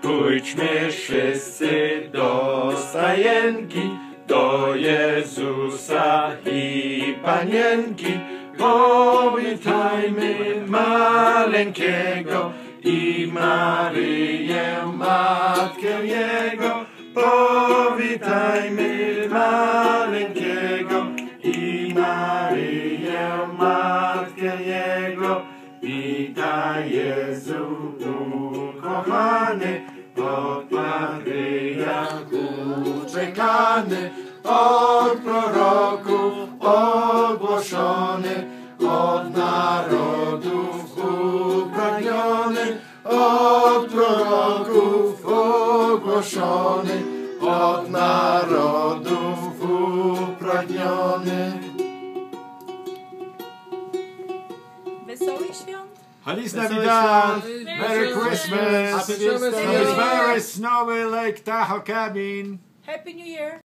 Pójdźmy wszyscy do stajenki, do Jezusa i Panienki. Powitajmy maleńkiego i Maryję, Matkę Jego. Powitajmy maleńkiego i Maryję, Matkę Jego. Witaj Jezu, ukochany, od patriarchów czekany, od proroków ogłoszony, od narodów upragniony, od proroków ogłoszony, od narodów upragniony. Wesołych świąt! Feliz Navidad! Merry Christmas! Happy Christmas! It's very snowy Lake Tahoe cabin. Happy New Year!